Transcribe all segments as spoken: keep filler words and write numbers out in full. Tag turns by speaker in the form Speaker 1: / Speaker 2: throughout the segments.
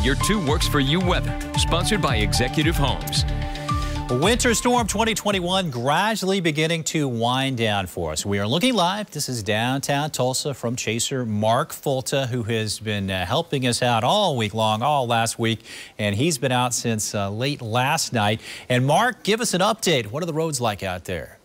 Speaker 1: your two works for you weather, sponsored by Executive Homes.
Speaker 2: Winter Storm twenty twenty-one gradually beginning to wind down for us. We are looking live. This is downtown Tulsa from chaser Mark Fulta, who has been uh, helping us out all week long, all last week, and he's been out since uh, late last night. And Mark, give us an update. What are the roads like out there?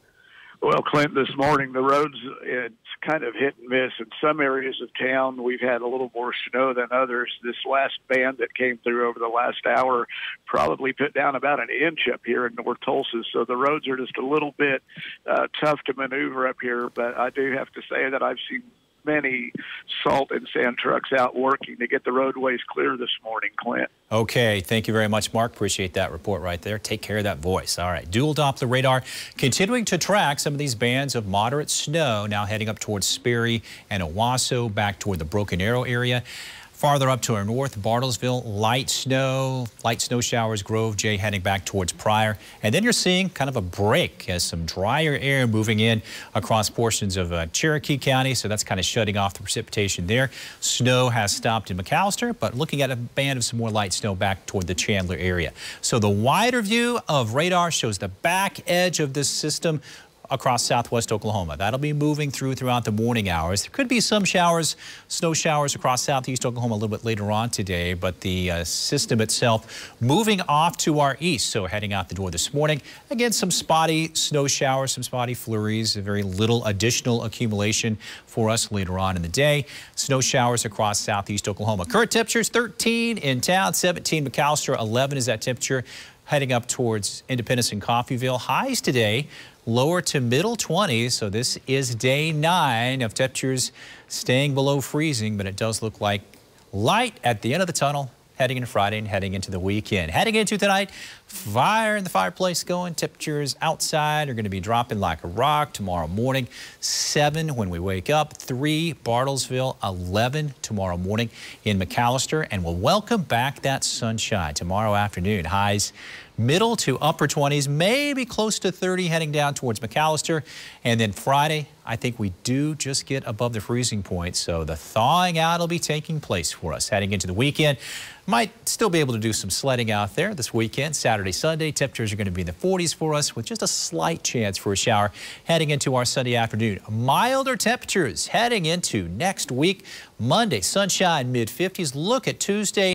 Speaker 3: Well, Clint, this morning the roads, it's kind of hit and miss. In some areas of town, we've had a little more snow than others. This last band that came through over the last hour probably put down about an inch up here in North Tulsa, so the roads are just a little bit uh, tough to maneuver up here. But I do have to say that I've seen many salt and sand trucks out working to get the roadways clear this morning, Clint.
Speaker 2: Okay, thank you very much, Mark. Appreciate that report right there. Take care of that voice. All right, dual Doppler radar continuing to track some of these bands of moderate snow now heading up towards Sperry and Owasso, back toward the Broken Arrow area. Farther up to our north, Bartlesville, light snow, light snow showers, Grove J heading back towards Pryor. And then you're seeing kind of a break as some drier air moving in across portions of uh, Cherokee County. So that's kind of shutting off the precipitation there. Snow has stopped in McAllister, but looking at a band of some more light snow back toward the Chandler area. So the wider view of radar shows the back edge of this system across southwest Oklahoma. That'll be moving through throughout the morning hours. There could be some showers, snow showers across southeast Oklahoma a little bit later on today, but the uh, system itself moving off to our east. So heading out the door this morning, again, some spotty snow showers, some spotty flurries, very little additional accumulation for us later on in the day. Snow showers across southeast Oklahoma. Current temperatures thirteen in town, seventeen McAllister, eleven is that temperature. Heading up towards Independence and Coffeyville. Highs today lower to middle twenties, so this is day nine of temperatures staying below freezing, but it does look like light at the end of the tunnel heading into Friday and heading into the weekend. Heading into tonight, fire in the fireplace going. Temperatures outside are going to be dropping like a rock tomorrow morning. seven when we wake up. three Bartlesville, eleven tomorrow morning in McAllister. And we'll welcome back that sunshine tomorrow afternoon. Highs middle to upper twenties, maybe close to thirty heading down towards McAllister. And then Friday, I think we do just get above the freezing point. So the thawing out will be taking place for us heading into the weekend. Might still be able to do some sledding out there this weekend. Saturday, Sunday, temperatures are going to be in the forties for us with just a slight chance for a shower heading into our Sunday afternoon. Milder temperatures heading into next week. Monday, sunshine, mid fifties. Look at Tuesday.